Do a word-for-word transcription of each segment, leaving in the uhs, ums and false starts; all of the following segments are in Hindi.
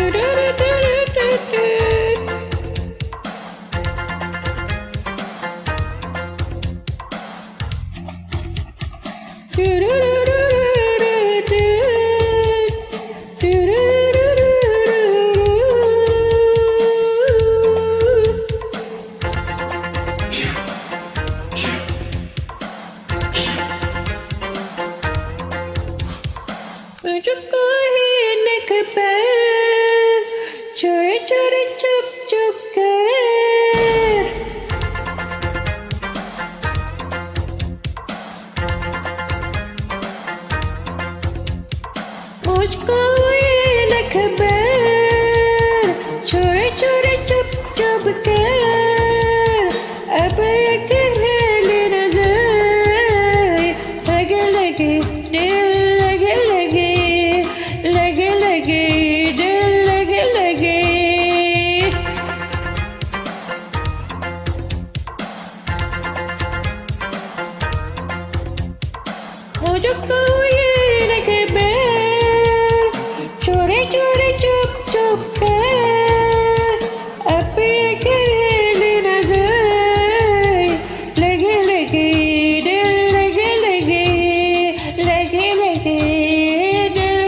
मुझको ही निक पे चोरी चोरी चुप चुप कर मुझको ही निक पे चोरी चोरी चुप चुप कर अब एक हेली नजर लगे लगे दिल लगे लगे लगे लगे दिल लगे लगे मुझको ये लगे बैर चोरी चोरी चुप चुप कर अब एक हेली नजर लगे लगे दिल लगे लगे लगे लगे दिल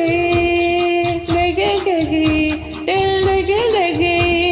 लगे लगे दिल लगे लगे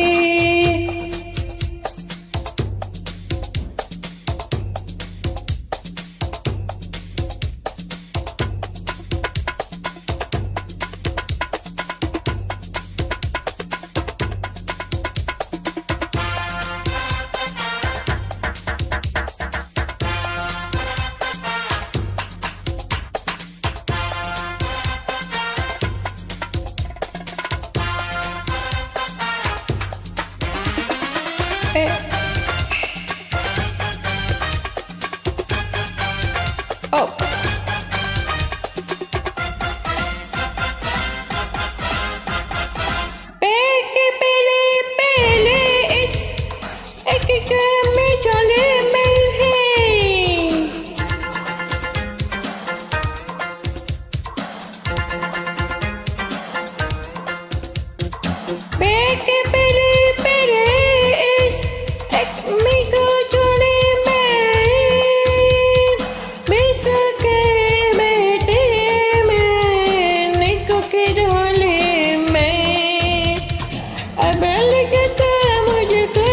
Oh. पहले पहले पहले इस एक काम में चले मिल है पहले पहले पहले इस एक में तो चले सके बेटे मैं निको के ढोले में अब लगता मुझको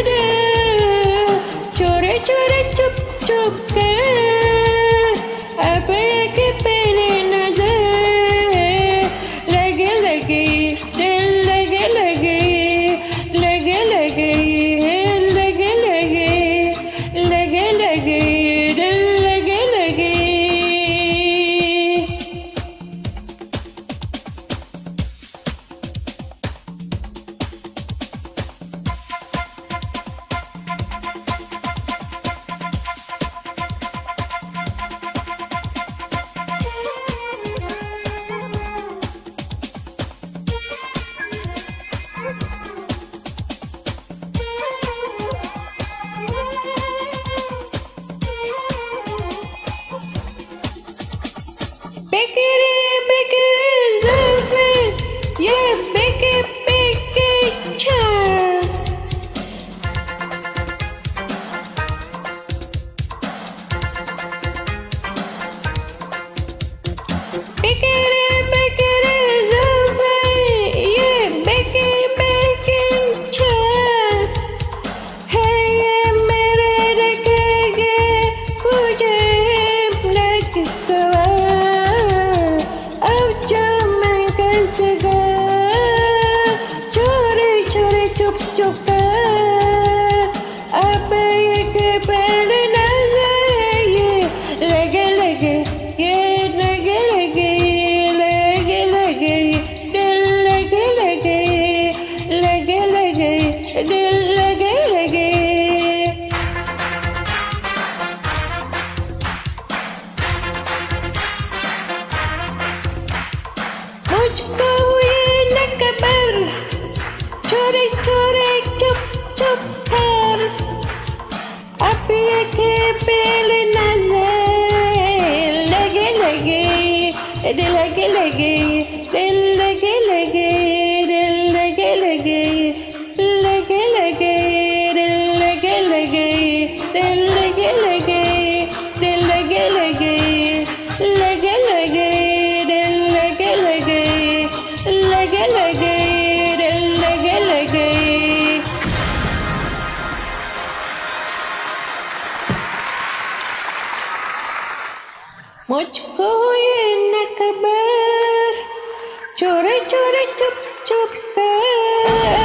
चोरे चोरे चुप चुप कर अब एक पहले नजर लगे लगे दिल लगे लगे लगे लगे लगे लगे लगे लगे दिल लगे लगे बेकरे बेकरे ज़ुल्फ़े ये बेके बेके छा बेकरे बेकरे ज़ुल्फ़े ये बेके बेके छा है ये मेरे रखेगे मुझे लग सवार चोरी चोरी चुप चुप कर अब एक पहले नजर ये लगे लगे ये लगे लगे लगे लगे दिल लगे लगे लगे लगे दिल लगे लगे मुझको चोरी चोरी चुप चुप कर अब एक पहले नजर लगे लगे दिल लगे लगे दिल लगे लगे दिल मुझको ये न खबर, चोरी चोरी चुप चुप कर